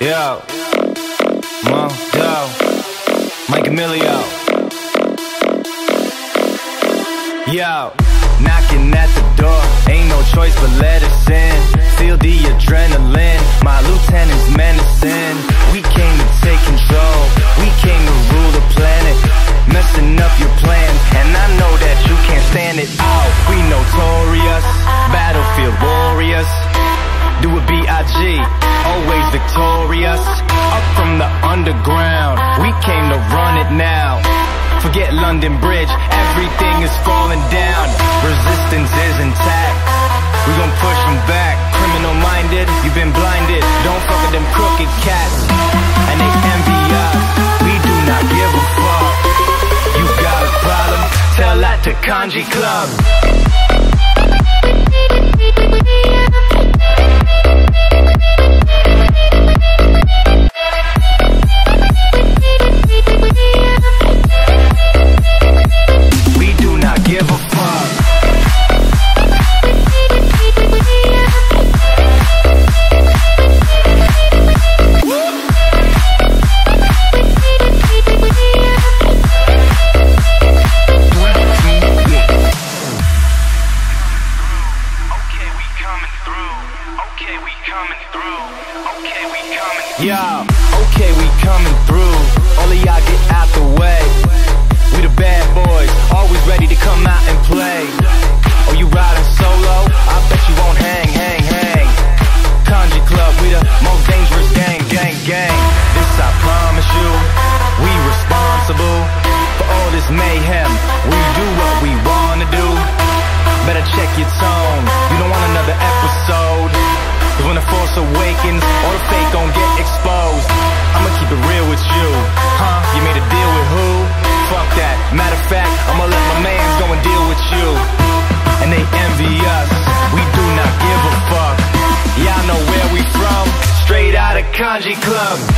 Yo, Mike Emilio. Yo, knocking at the door, ain't no choice but let us in. Feel the adrenaline, my lieutenant's menacing. We came to take control, we came to rule the planet. Messing up your plans, and I know that you can't stand it. Oh, we notorious, battlefield warriors. Do it B.I.G., always victorious. Up from the underground, we came to run it now. Forget London Bridge, everything is falling down. Resistance is intact, we gon' push them back. Criminal minded, you've been blinded. Don't fuck with them crooked cats, and they envy us. We do not give a fuck. You got a problem? Tell that to Kanji Club. Yeah, okay, we coming through. All of y'all get out the way. We the bad boys, always ready to come out and play. Oh, you riding solo? I bet you won't hang. Kanji Club, we the most dangerous gang. This I promise you, we responsible for all this mayhem. We do what we wanna do. Better check your tone, you don't want another episode. Cause when the force awakens, all the fake gon' get exposed. I'ma keep it real with you. You made a deal with who? Fuck that. Matter of fact, I'ma let my mans go and deal with you. And they envy us, we do not give a fuck. Y'all know where we from, straight out of Kanji Club.